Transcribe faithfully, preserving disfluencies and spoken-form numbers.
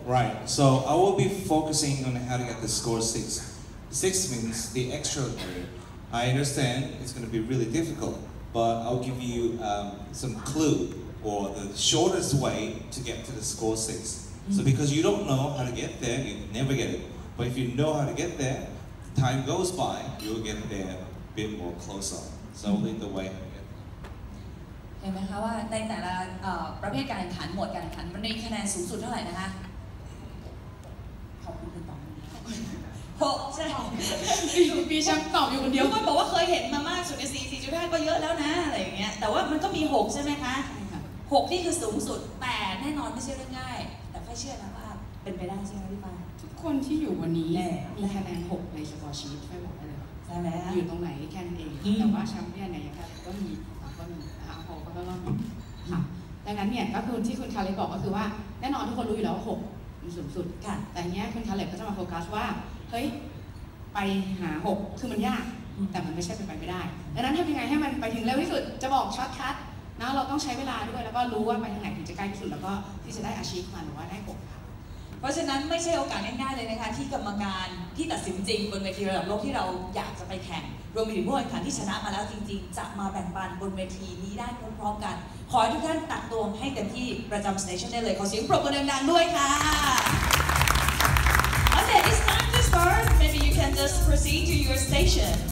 Right. So I will be focusing on how to get the score six. Six means the extraordinary. I understand it's going to be really difficult, but I'll give you um, some clue or the shortest way to get to the score six. So because you don't know how to get there, you never get it. But if you know how to get there, time goes by, you'll get there a bit more closer. So I'll lead the way. เห็นไหมคะว่าในแต่ละประเภทการแข่งขันหมวดการแข่งขันมันมีคะแนนสูงสุดเท่าไหร่นะคะขอบคุณคุณตอบหกใช่ปีช่างตอบอยู่คนเดียวก็บอกว่าเคยเห็นมามากสุดในสี่ สี่จุดห้าก็เยอะแล้วนะอะไรอย่างเงี้ยแต่ว่ามันก็มีหกใช่ไหมคะหกนี่คือสูงสุดแต่แน่นอนไม่ใช่เรื่องง่ายแต่ไม่เชื่อนะว่าเป็นไปได้ใช่ไหมพี่ปาทุกคนที่อยู่วันนี้มีคะแนนหกในสกอร์ชีทไม่บอกได้เลยใช่ไหมอยู่ตรงไหนแค่นั้นเองแต่ว่าแชมเปี้ยนเนี่ยก็มีก็มีอาโฮก็ต้องค่ะดังนั้นเนี่ยก็คือที่คุณคาเล็กบอกก็คือว่าแน่นอนทุกคนรู้อยู่แล้วว่าหกมันสูงสุดค่ะแต่เนี้ยคุณคาเล็กก็จะมาโฟกัสว่าเฮ้ยไปหาหกคือมันยากแต่มันไม่ใช่เป็นไปไม่ได้ดังนั้นทำยังไงให้มันไปถึงเร็วที่สุดจะบอกช็อตคัทนะเราต้องใช้เวลาด้วยแล้วก็รู้ว่าไปทางไหนถึงจะใกล้ที่สุดแล้วก็ที่จะได้อาชีพมาหรือว่าได้หกเพราะฉะนั้นไม่ใช่โอกาสง่ายๆเลยนะคะที่กรรมการที่ตัดสินจริงบนเวทีระดับโลกที่เราอยากจะไปแข่งรวมไปถึงผู้แข่งขันที่ชนะมาแล้วจริงๆจะมาแบ่งปันบนเวทีนี้ได้พร้อมๆกันขอให้ทุกท่านตักตวงให้เต็มที่ประจำสเตชันได้เลยขอเสียงปรบมือดังๆด้วยค่ะ Okay, it's time to start. Maybe you can just proceed to your station.